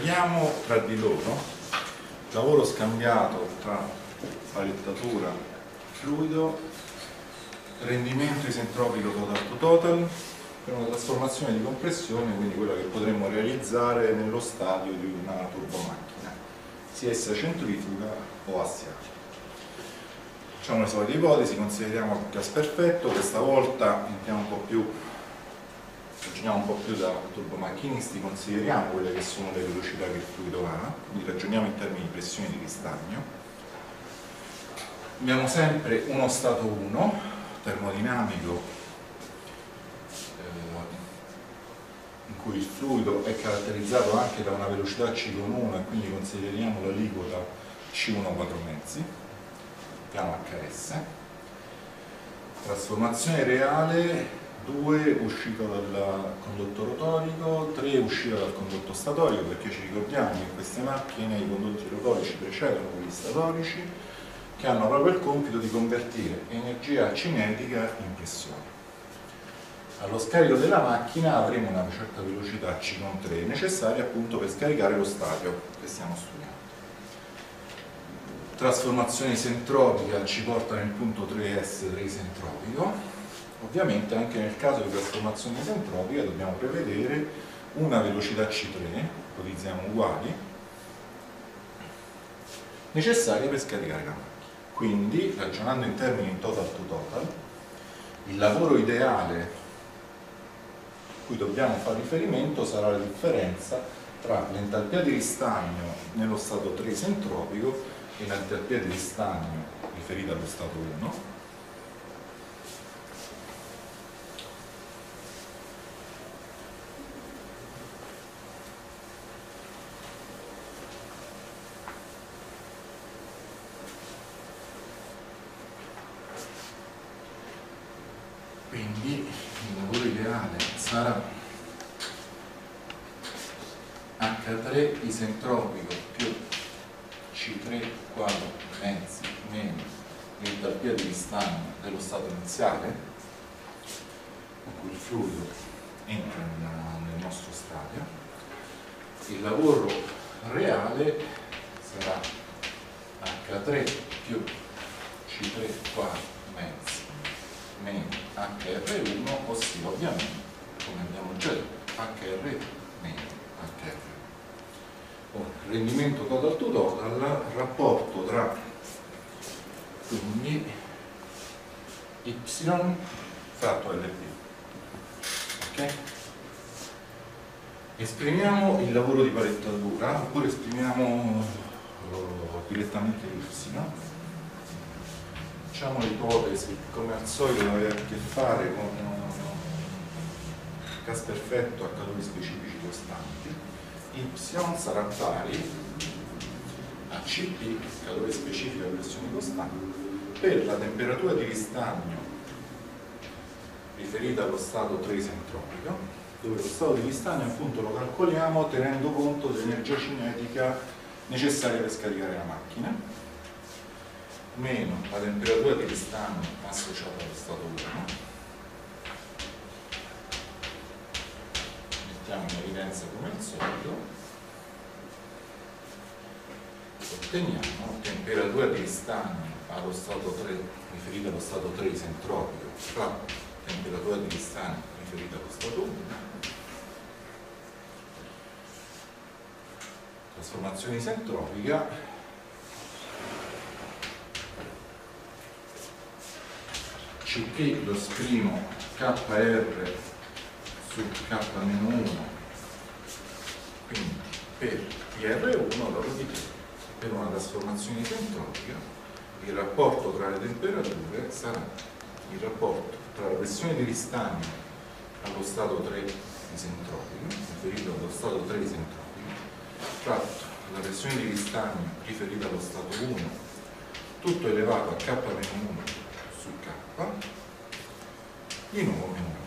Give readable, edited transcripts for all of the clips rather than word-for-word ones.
vediamo tra di loro lavoro scambiato tra palettatura, fluido, rendimento isentropico total to total per una trasformazione di compressione, quindi quella che potremmo realizzare nello stadio di una turbomacchina, sia essa centrifuga o assiale. Facciamo le solite ipotesi, consideriamo il gas perfetto, questa volta ragioniamo un po' più da turbomacchinisti, consideriamo quelle che sono le velocità che il fluido ha, quindi ragioniamo in termini di pressione di ristagno. Abbiamo sempre uno stato 1 termodinamico in cui il fluido è caratterizzato anche da una velocità C con 1 e quindi consideriamo l'aliquota C1 4 mezzi, piano HS. Trasformazione reale: 2 uscita dal condotto rotorico, 3 uscita dal condotto statorico, perché ci ricordiamo che in queste macchine i condotti rotorici precedono quelli statorici, che hanno proprio il compito di convertire energia cinetica in pressione. Allo scarico della macchina avremo una certa velocità C con 3 necessaria appunto per scaricare lo stadio che stiamo studiando. Trasformazione isentropica ci porta nel punto 3S, 3 isentropico. Ovviamente anche nel caso di trasformazione isentropica dobbiamo prevedere una velocità C3, ipotizziamo uguali, necessarie per scaricare la macchina. Quindi, ragionando in termini total to total, il lavoro ideale a cui dobbiamo fare riferimento sarà la differenza tra l'entalpia di ristagno nello stato 3 isentropico e l'entalpia di ristagno riferita allo stato 1. Quindi il lavoro ideale sarà H3 isentropico più C3 quadro mezzi meno l'entalpia di ristagno dello stato iniziale con cui il fluido entra nel nostro stadio. Il lavoro reale sarà H3 più C3 quadro mezzi meno HR1, ossia ovviamente, come abbiamo già detto, HR meno HR1. Rendimento total to total, rapporto tra quindi Y fratto LP. Ok? Esprimiamo il lavoro di palettatura oppure esprimiamo direttamente Y. Facciamo l'ipotesi, come al solito, avere a che fare con gas perfetto a calori specifici costanti. Y sarà pari a Cp, calore specifico a pressione costante, per la temperatura di ristagno riferita allo stato 3 isentropico, dove lo stato di ristagno appunto lo calcoliamo tenendo conto dell'energia cinetica necessaria per scaricare la macchina, meno la temperatura di ristagno associata allo stato 1. Mettiamo in evidenza come al solito, otteniamo temperatura di ristagno allo stato 3 riferita allo stato 3 isentropico fra temperatura di ristagno riferita allo stato 1. Trasformazione isentropica: Cp lo esprimo Kr su K-1, quindi per PR1, dopodiché per una trasformazione isentropica il rapporto tra le temperature sarà il rapporto tra la pressione di ristagno allo stato 3 isentropico, riferito allo stato 3 isentropico, fratto la pressione di ristagno riferita allo stato 1, tutto elevato a K-1 su K di nuovo meno 1.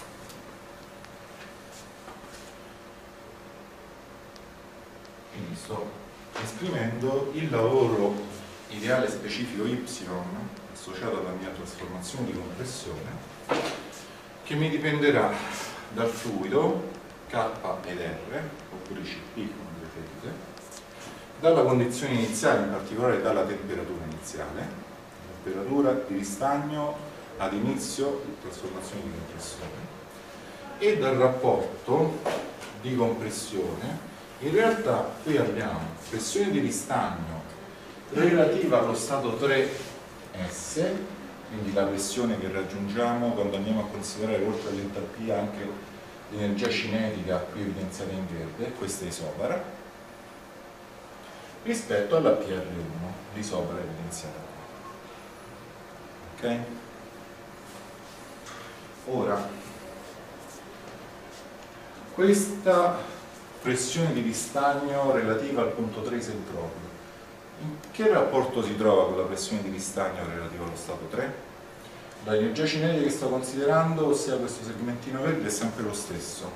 Quindi sto esprimendo il lavoro ideale specifico Y associato alla mia trasformazione di compressione, che mi dipenderà dal fluido K ed R, oppure CP come preferite, dalla condizione iniziale, in particolare dalla temperatura iniziale, temperatura di ristagno ad inizio di trasformazione di compressione, e dal rapporto di compressione. In realtà qui abbiamo pressione di ristagno relativa allo stato 3S, quindi la pressione che raggiungiamo quando andiamo a considerare oltre all'entalpia anche l'energia cinetica qui evidenziata in verde, questa isobara, rispetto alla PR1, l'isobara evidenziata qui. Ok? Ora, questa pressione di ristagno relativa al punto 3 isentropico, in che rapporto si trova con la pressione di ristagno relativa allo stato 3? L'energia cinetica che sto considerando, ossia questo segmentino verde, è sempre lo stesso.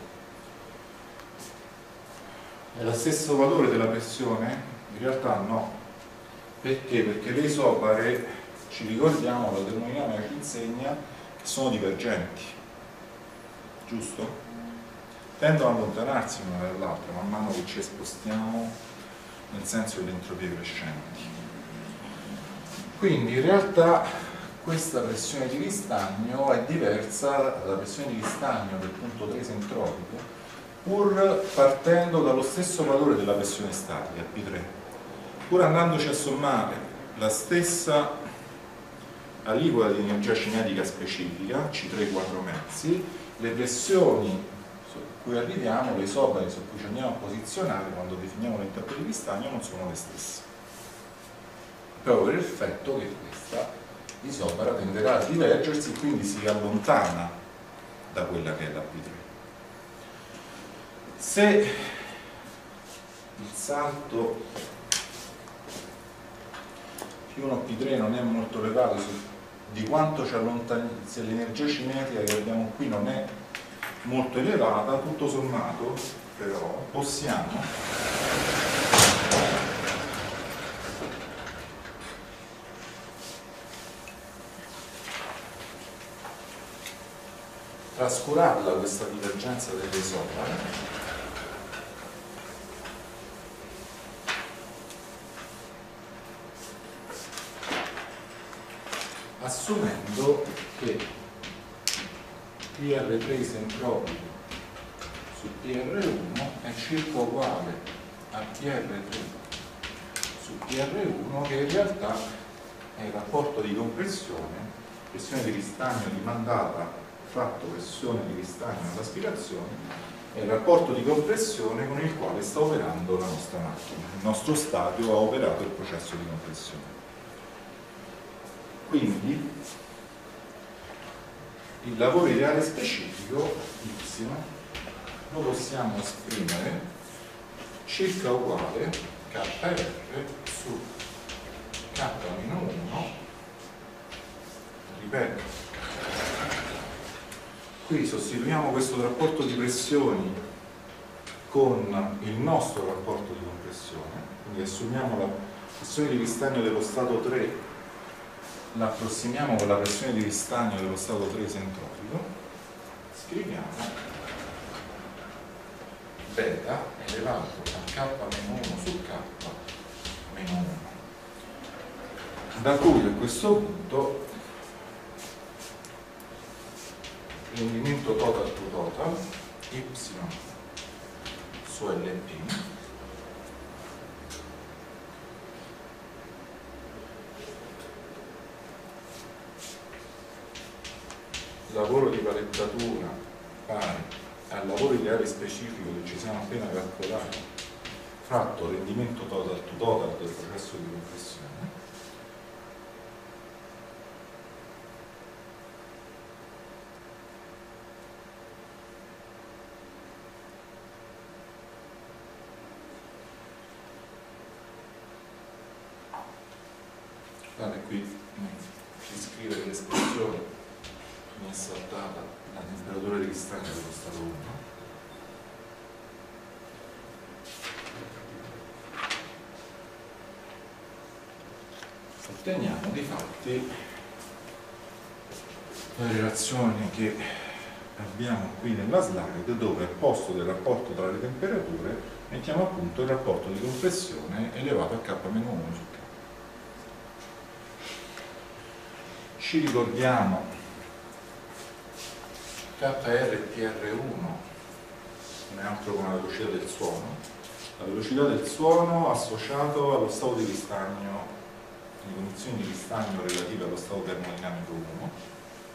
È lo stesso valore della pressione? In realtà no. Perché? Perché le isobare, ci ricordiamo, la termodinamica ci insegna che sono divergenti, giusto? Tendono ad allontanarsi l'una dall'altra man mano che ci spostiamo nel senso delle entropie crescenti. Quindi in realtà questa pressione di ristagno è diversa dalla pressione di ristagno del punto 3 isentropico, pur partendo dallo stesso valore della pressione statica, P3, pur andandoci a sommare la stessa aliquota di energia cinetica specifica, C3 4 mezzi, le pressioni su cui arriviamo, le isobare su cui ci andiamo a posizionare quando definiamo l'entalpia di ristagno non sono le stesse, proprio per il fatto che questa isobara tenderà a divergersi e quindi si allontana da quella che è la P3. Se il salto P1P3 non è molto elevato, di quanto ci allontaniamo, se l'energia cinetica che abbiamo qui non è molto elevata, tutto sommato però possiamo trascurarla questa divergenza delle isobare assumendo che PR3 isentropico su PR1 è circa uguale a PR3 su PR1, che in realtà è il rapporto di compressione, pressione di ristagno rimandata fatto pressione di ristagno all'aspirazione, è il rapporto di compressione con il quale sta operando la nostra macchina. Il nostro stadio ha operato il processo di compressione. Quindi il lavoro ideale specifico Y lo possiamo esprimere circa uguale KR su K-1, ripeto, qui sostituiamo questo rapporto di pressioni con il nostro rapporto di compressione, quindi assumiamo la pressione di ristagno dello stato 3, la approssimiamo con la pressione di ristagno dello stato 3 isentropico, scriviamo beta elevato a K-1 su K-1, da cui a questo punto rendimento total to total Y su LP lavoro di palettatura pari al lavoro ideale specifico che ci siamo appena calcolato fratto rendimento total to total del processo di compressione, guardate qui ci scrive l'espressione, mi è saltata la temperatura di ristagno dello stato 1, otteniamo di fatti la relazione che abbiamo qui nella slide dove al posto del rapporto tra le temperature mettiamo appunto il rapporto di compressione elevato a K-1 su K. Ci ricordiamo KR/PR1 non è altro che una velocità del suono, la velocità del suono associato allo stato di ristagno, le condizioni di ristagno relative allo stato termodinamico 1.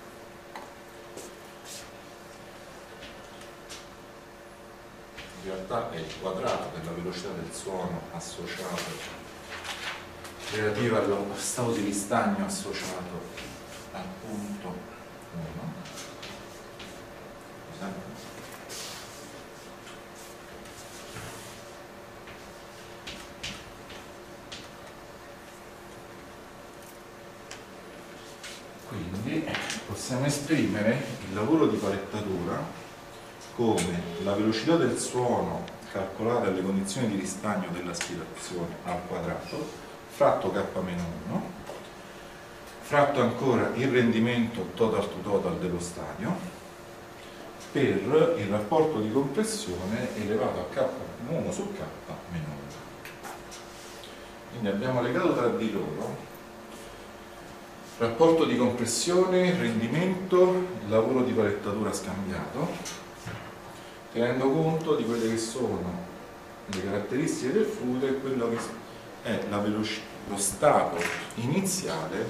In realtà è il quadrato della velocità del suono associato relativa allo stato di ristagno associato al punto 1. Quindi possiamo esprimere il lavoro di palettatura come la velocità del suono calcolata alle condizioni di ristagno dell'aspirazione al quadrato fratto K-1 fratto ancora il rendimento total to total dello stadio per il rapporto di compressione elevato a K1 su K-1. Quindi abbiamo legato tra di loro rapporto di compressione, rendimento, lavoro di palettatura scambiato, tenendo conto di quelle che sono le caratteristiche del fluido e quello che è lo stato iniziale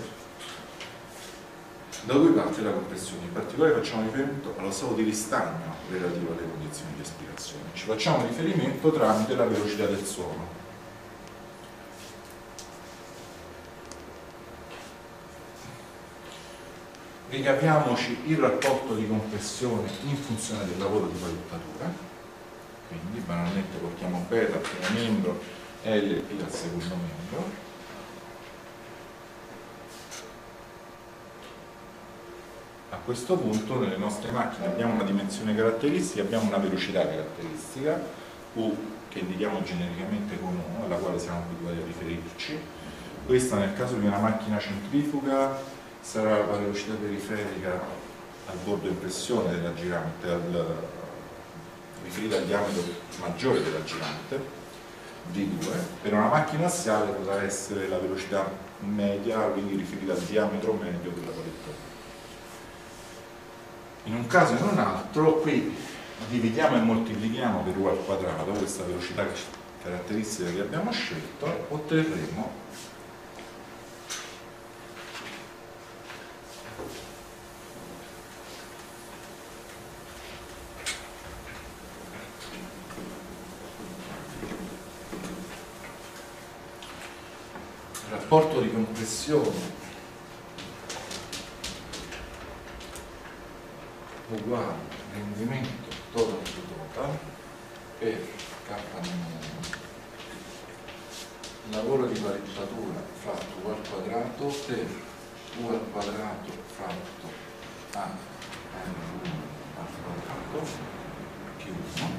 da cui parte la compressione. In particolare facciamo riferimento allo stato di ristagno relativo alle condizioni di aspirazione. Ci facciamo riferimento tramite la velocità del suono. Ricaviamoci il rapporto di compressione in funzione del lavoro di palettatura, quindi banalmente portiamo beta al primo membro e LP al secondo membro. A questo punto nelle nostre macchine abbiamo una dimensione caratteristica, abbiamo una velocità caratteristica, U, che indichiamo genericamente con 1, alla quale siamo abituati a riferirci. Questa nel caso di una macchina centrifuga sarà la velocità periferica al bordo in pressione della girante, riferita al diametro maggiore della girante, D2. Per una macchina assiale potrà essere la velocità media, quindi riferita al diametro medio della palettatura. In un caso e in un altro, qui dividiamo e moltiplichiamo per U al quadrato, questa velocità caratteristica che abbiamo scelto, otterremo rapporto di compressione uguale rendimento total to total per K-1, lavoro di palettatura fratto U al quadrato per U al quadrato fratto a N1 al quadrato più 1,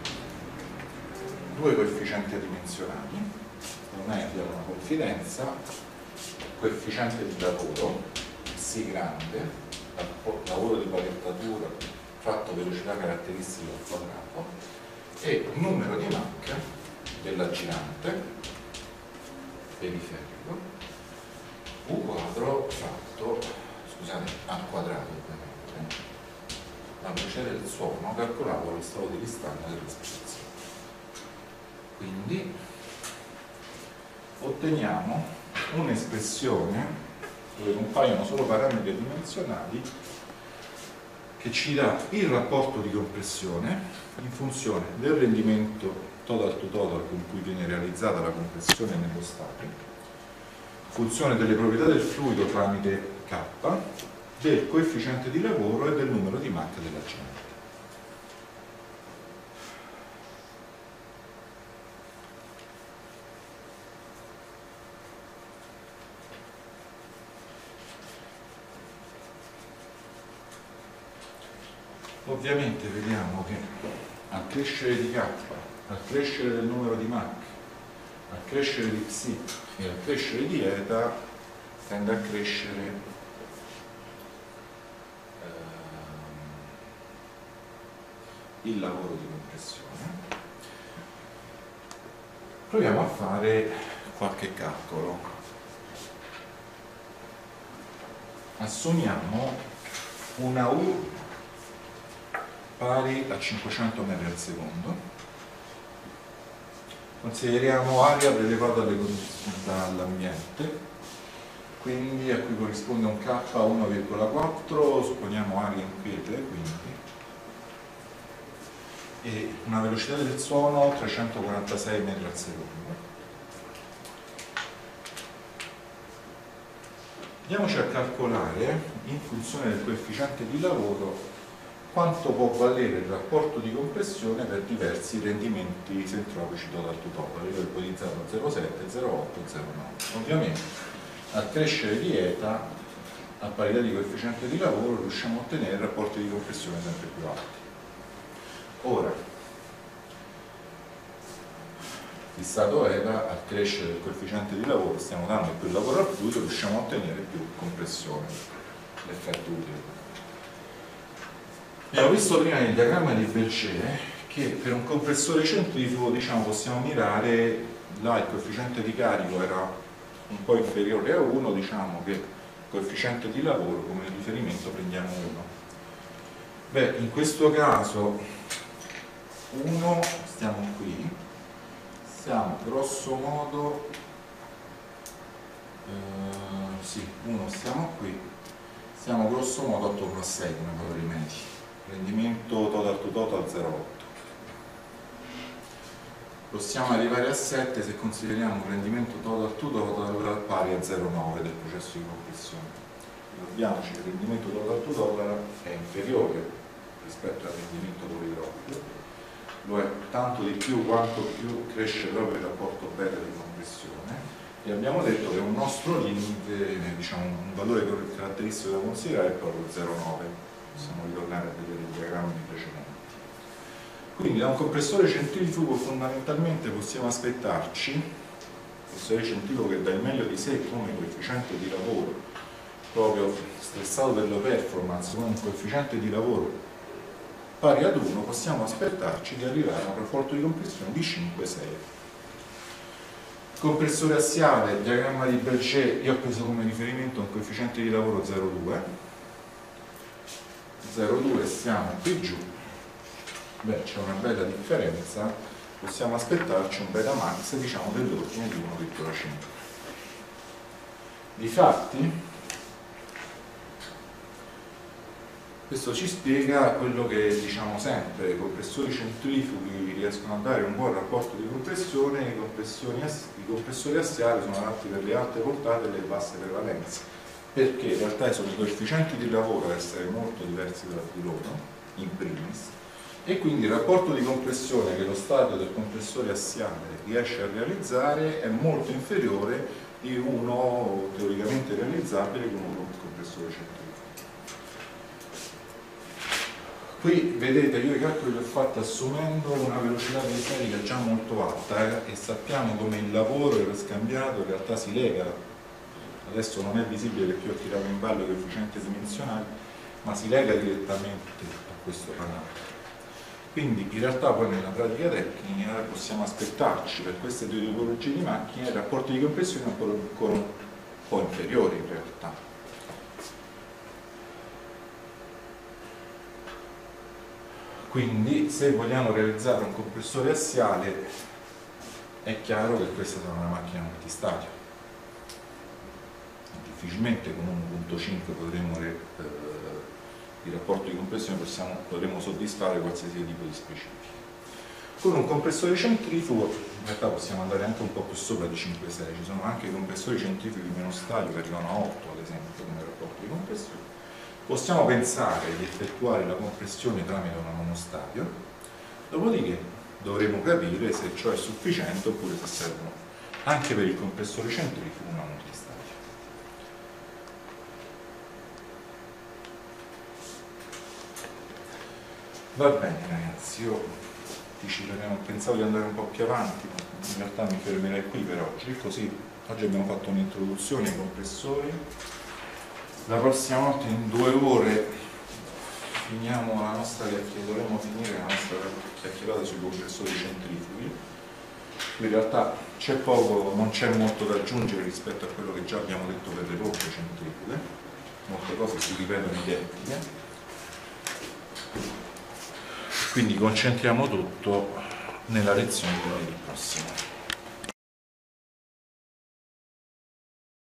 due coefficienti adimensionali. Ormai abbiamo una confidenza, coefficiente di lavoro, C grande, lavoro di palettatura fratto velocità caratteristica al quadrato, e numero di Mach della girante periferico, U quadro fratto, scusate, al quadrato ovviamente, la velocità del suono calcolato allo stato di ristagno dell'aspirazione. Quindi otteniamo un'espressione dove compaiono solo parametri adimensionali che ci dà il rapporto di compressione in funzione del rendimento total to total con cui viene realizzata la compressione nello stato, in funzione delle proprietà del fluido tramite K, del coefficiente di lavoro e del numero di Mach della girante. Ovviamente vediamo che al crescere di K, al crescere del numero di Mach, al crescere di Psi e al crescere di eta tende a crescere il lavoro di compressione. Proviamo a fare qualche calcolo. Assumiamo una U pari a 500 metri al secondo. Consideriamo aria prelevata dall'ambiente, quindi a cui corrisponde un K 1,4, supponiamo aria inquiete, quindi, e una velocità del suono 346 metri al secondo. Andiamoci a calcolare, in funzione del coefficiente di lavoro, quanto può valere il rapporto di compressione per diversi rendimenti isentropici total to total. Io ho ipotizzato 0,7, 0,8, 0,9. Ovviamente al crescere di eta, a parità di coefficiente di lavoro, riusciamo a ottenere rapporti di compressione sempre più alti. Ora, fissato eta, al crescere del coefficiente di lavoro, stiamo dando più lavoro al fluido, riusciamo a ottenere più compressione, l'effetto utile. Abbiamo visto prima nel diagramma di Belchet che per un compressore centrifugo, diciamo, possiamo mirare, là il coefficiente di carico era un po' inferiore a 1, diciamo che il coefficiente di lavoro come riferimento prendiamo 1. Beh, in questo caso 1, stiamo qui, siamo grosso modo, sì, 1 stiamo qui, siamo grosso modo attorno a 6 come valori medi. Rendimento total to total 0,8. Possiamo arrivare a 7 se consideriamo un rendimento total to total pari a 0,9 del processo di compressione. Ricordiamoci che il rendimento total to total è inferiore rispetto al rendimento idrografico, lo è tanto di più quanto più cresce proprio il rapporto beta di compressione, e abbiamo detto che un nostro limite, diciamo un valore caratteristico da considerare è proprio 0,9. Possiamo ritornare a vedere i diagrammi precedenti. Quindi da un compressore centrifugo fondamentalmente possiamo aspettarci, un compressore centrifugo che dà il meglio di sé come coefficiente di lavoro, proprio stressato per la performance, con un coefficiente di lavoro pari ad 1, possiamo aspettarci di arrivare a un rapporto di compressione di 5-6. Compressore assiale, diagramma di Belchet, io ho preso come riferimento un coefficiente di lavoro 0,2. 0,2 siamo qui giù, beh, c'è una bella differenza, possiamo aspettarci un beta max, diciamo, dell'ordine di 1,5. Difatti questo ci spiega quello che diciamo sempre: i compressori centrifughi riescono a dare un buon rapporto di compressione, i compressori assiali sono adatti per le alte voltate e le basse prevalenze, perché in realtà sono i coefficienti di lavoro ad essere molto diversi tra di loro, in primis, e quindi il rapporto di compressione che lo stadio del compressore assiale riesce a realizzare è molto inferiore di uno teoricamente realizzabile con un compressore centrifugo. Qui vedete, io i calcoli li ho fatti assumendo una velocità di carica già molto alta, e sappiamo come il lavoro che ho scambiato in realtà si lega. Adesso non è visibile perché io ho tirato in ballo i coefficienti dimensionali, ma si lega direttamente a questo parametro. Quindi in realtà poi nella pratica tecnica possiamo aspettarci per queste due tipologie di macchine rapporti di compressione ancora un po' inferiori in realtà. Quindi se vogliamo realizzare un compressore assiale è chiaro che questa sarà una macchina multistadio. Difficilmente con 1.5 potremo il rapporto di compressione potremo soddisfare qualsiasi tipo di specifica. Con un compressore centrifugo in realtà possiamo andare anche un po' più sopra di 5-6, ci sono anche compressori centrifughi meno stadio che arrivano a 8 ad esempio come rapporto di compressione. Possiamo pensare di effettuare la compressione tramite una monostadio, dopodiché dovremo capire se ciò è sufficiente oppure se servono anche per il compressore centrifugo una multistadio. Va bene ragazzi, io pensavo di andare un po' più avanti, in realtà mi fermerei qui per oggi, così oggi abbiamo fatto un'introduzione ai compressori, la prossima volta in 2 ore finiamo la nostra dovremmo finire la nostra chiacchierata sui compressori centrifughi. In realtà c'è poco, non c'è molto da aggiungere rispetto a quello che già abbiamo detto per le pompe centrifughe, molte cose si ripetono identiche, quindi concentriamo tutto nella lezione di lunedì prossimo.